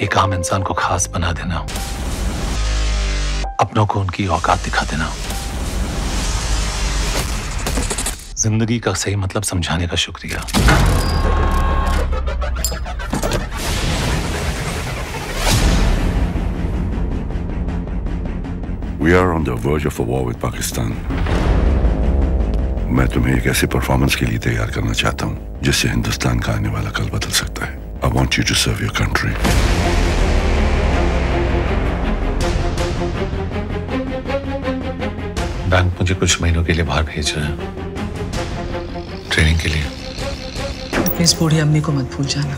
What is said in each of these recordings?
एक आम इंसान को खास बना देना, अपनों को उनकी औकात दिखा देना, जिंदगी का सही मतलब समझाने का शुक्रिया। We are on the verge of a war with Pakistan. मैं तुम्हें एक ऐसे परफॉर्मेंस के लिए तैयार करना चाहता हूँ जिससे हिंदुस्तान का आने वाला कल बदल सकता है। I want you to serve your country. Bank मुझे कुछ महीनों के लिए बाहर भेज रहे हैं, ट्रेनिंग के लिए। इस बूढ़ी अम्मी को मत भूल जाना।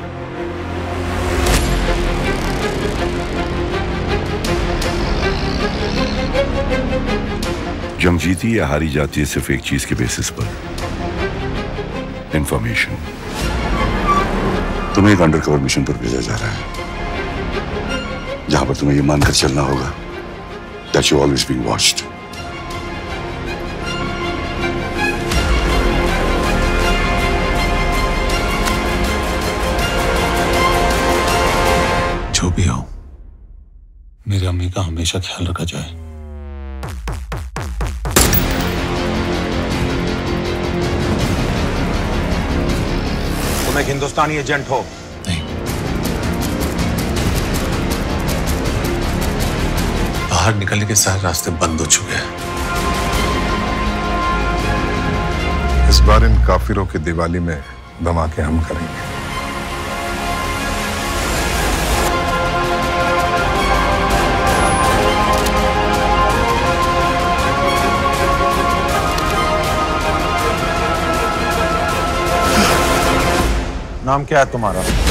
जंग जीती या हारी जाती है सिर्फ एक चीज के बेसिस पर, इंफॉर्मेशन। तुम्हें एक अंडरकवर मिशन पर भेजा जा रहा है जहां पर तुम्हें यह मानकर चलना होगा that you're always being watched. जो भी हो, मेरी अम्मी का हमेशा ख्याल रखा जाए। तुम एक हिंदुस्तानी एजेंट हो? नहीं, बाहर निकलने के सारे रास्ते बंद हो चुके हैं। इस बार इन काफिरों की दिवाली में धमाके हम करेंगे। नाम क्या है तुम्हारा?